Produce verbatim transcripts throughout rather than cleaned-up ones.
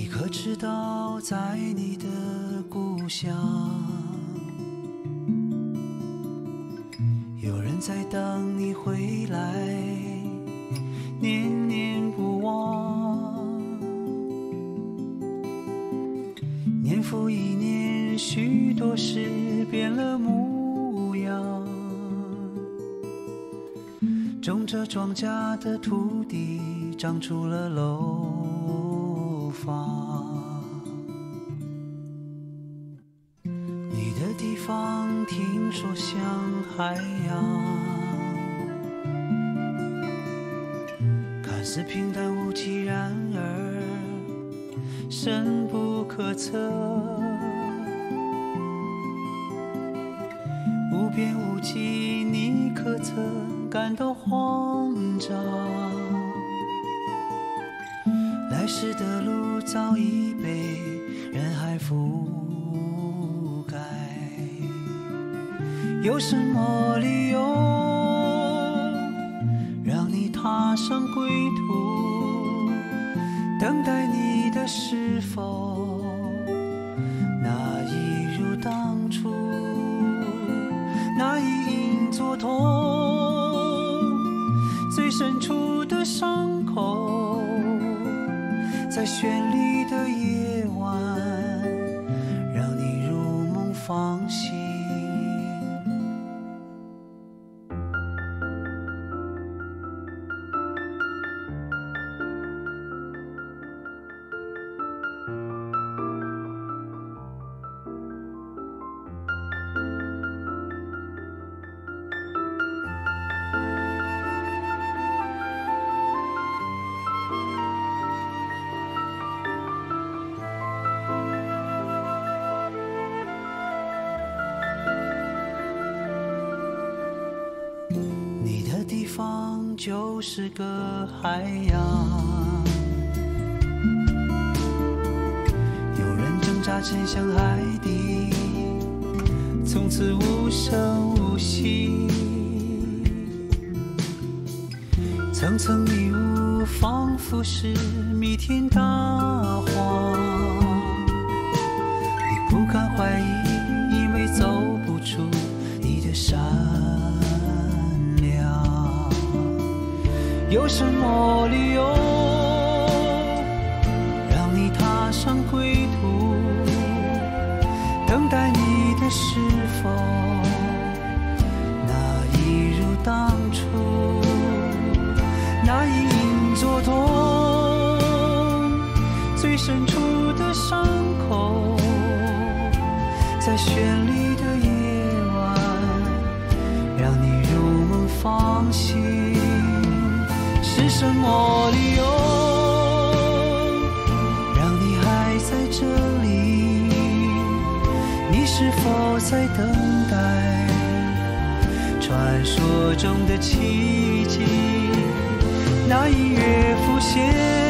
可知道，在你的故乡，有人在等你回来，念念不忘。年复一年，许多事变了模样，种着庄稼的土地长出了楼房，你的地方听说像海洋，看似平淡无奇，然而深不可测，无边无际，你可曾感到慌张？来时的路早已被人海覆盖，有什么理由让你踏上归途？等待你的是否那一如当初，那一隐作痛，最深处的伤口，在绚丽的夜晚让你如梦方醒。你的地方就是个海洋，有人挣扎沉向海底，从此无声无息，层层迷雾仿佛是弥天大谎，你不敢怀疑，因为走不出你的山，有什么理由让你踏上归途？等待你的是否那一如当初，那一隐作痛，最深处的伤口，在绚丽的夜晚让你如梦方醒。是什么理由让你还在这里？你是否在等待传说中的奇迹？那一月浮现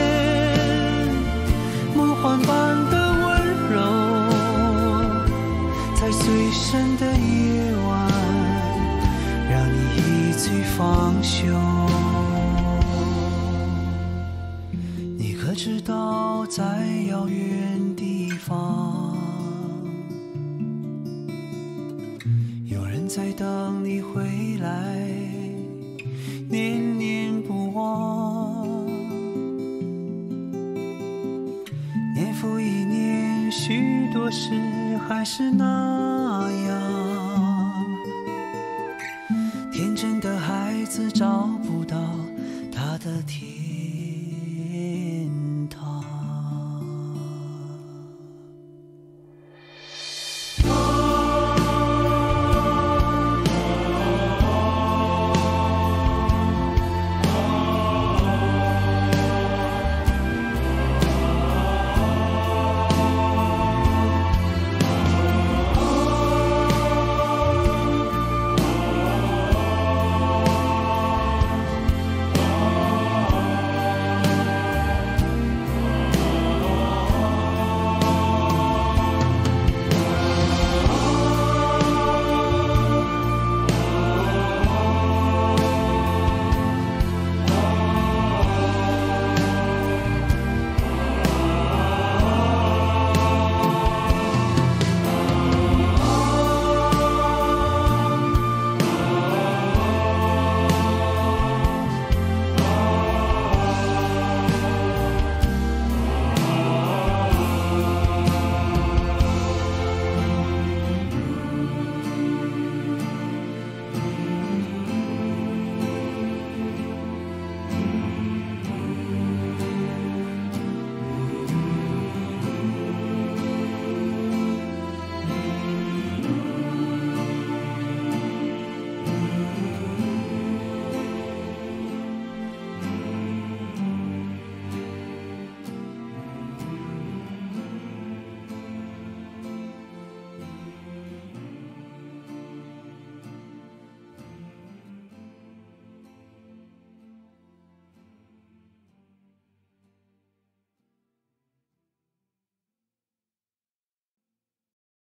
梦幻般的温柔，在最深的夜晚让你一醉方休。可知道，在遥远地方，有人在等你回来，念念不忘。年复一年，许多事还是那